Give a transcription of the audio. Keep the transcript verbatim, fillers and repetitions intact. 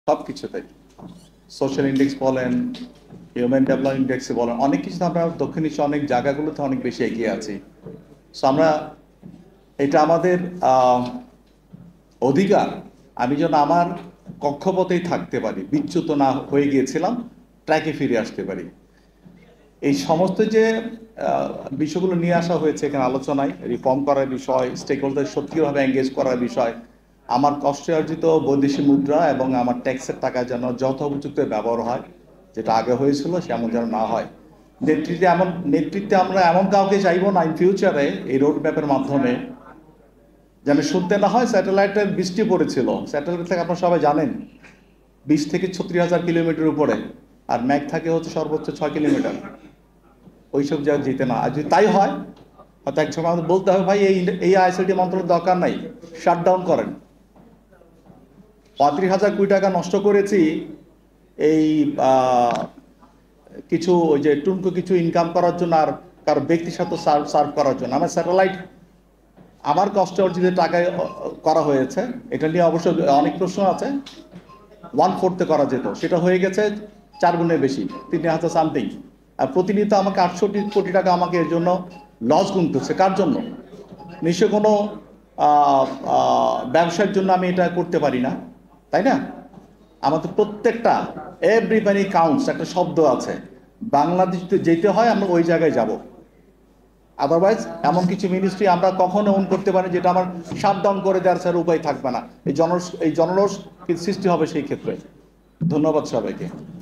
সব কিছুতেই social index বলেন, হিউম্যান ডেভেলপমেন্ট ইন্ডেক্সে বলেন, অনেক কিছুতে আমরা দক্ষিণ এশিয়া অনেক জায়গাগুলোতে অনেক বেশি এগিয়ে আছি। সো আমরা এটা আমাদের অধিকার, আমি যেন আমার কক্ষপথেই থাকতে পারি, বিচ্যুত না হয়ে গিয়েছিলাম, ট্র্যাকে ফিরে আসতে পারি। এই সমস্ত যে বিষয়গুলো নিয়ে আসা হয়েছে এখানে আলোচনায়, রিফর্ম করার বিষয়, স্টেক হোল্ডার সত্যিভাবে এঙ্গেজ করার বিষয়, আমার কষ্টে অর্জিত বৈদেশিক মুদ্রা এবং আমার ট্যাক্সের টাকা যেন যথোপযুক্ত ব্যবহার হয়, যেটা আগে হয়েছিল সেমন যেন না হয়। নেতৃত্বে এমন নেতৃত্বে আমরা এমন কাউকে চাইবো না ইন ফিউচারে এই রোড ম্যাপের মাধ্যমে যেন শুনতে না হয় স্যাটেলাইটের বৃষ্টি পড়েছিল। স্যাটেলাইট থেকে আপনারা সবাই জানেন বিশ থেকে ছত্রিশ হাজার কিলোমিটার উপরে, আর ম্যাঘ থাকে হচ্ছে সর্বোচ্চ ছয় কিলোমিটার। ওইসব জায়গায় যেতে না। আর যদি তাই হয়, হয়তো এক সময় আমাদের বলতে হবে ভাই এই এই আইসিটি মন্ত্রণালয়ের দরকার নাই, শাটডাউন করেন। পঁয়ত্রিশ হাজার কোটি টাকা নষ্ট করেছি এই কিছু ওই যে টুনকো কিছু ইনকাম করার জন্য, আর কারো ব্যক্তির সাথে সার্ভ সার্ভ করার জন্য। আমার স্যাটেলাইট আমার কষ্ট অর্জিত টাকায় করা হয়েছে, এটা নিয়ে অবশ্য অনেক প্রশ্ন আছে। ওয়ান ফোর্থে করা যেত, সেটা হয়ে গেছে চার গুণের বেশি, তিন হাজার সামথিং। আর প্রতিনিয়ত আমাকে আটষট্টি কোটি টাকা আমাকে এর জন্য লস গুনতেছে। কার জন্য? নিশ্চয় কোনো ব্যবসার জন্য আমি এটা করতে পারি না, তাই না? আমাদের প্রত্যেকটা এভরি মানি কাউন্টস একটা শব্দ আছে, বাংলাদেশ যেতে হয় আমরা ওই জায়গায় যাব। আদারওয়াইজ এমন কিছু মিনিস্ট্রি আমরা কখনো ওন করতে পারি যেটা আমার শাটডাউন করে দেওয়ার স্যার উপায় থাকবে না। এই জন এই জনরস সৃষ্টি হবে সেই ক্ষেত্রে। ধন্যবাদ সবাইকে।